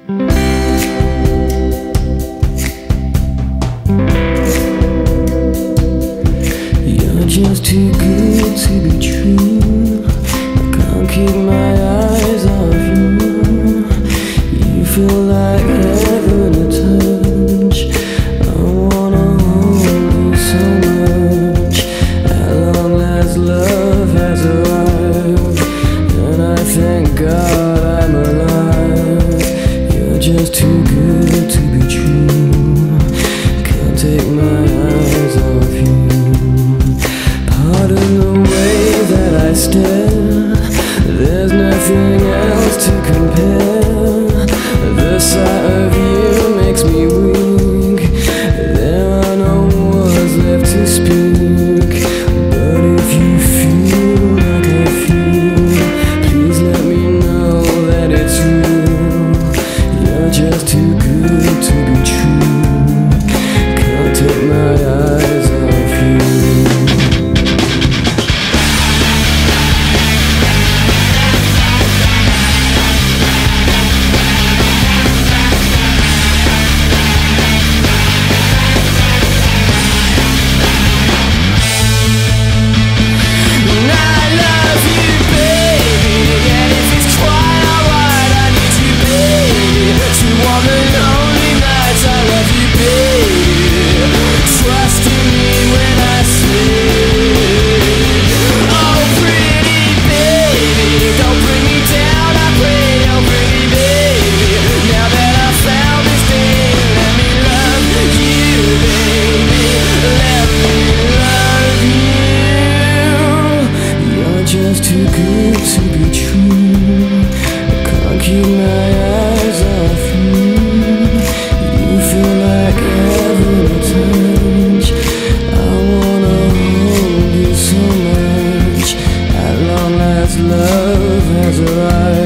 You're just too good to be true. I can't keep my eyes off you. You feel like heaven to touch. I wanna hold you so much. At long last love has arrived, and I thank God I'm alive. You're just too good to be true. Can't take my eyes off you. Pardon the way that I stare, there's nothing else to compare. The sight of you makes me weak. There are no words left to speak. But if you feel like I feel, please let me know that it's real. You're just too good to be true. Can't take my eyes off you. Just too good to be true. I can't keep my eyes off you. You feel like heaven to touch. I wanna hold you so much. At long last love has arrived.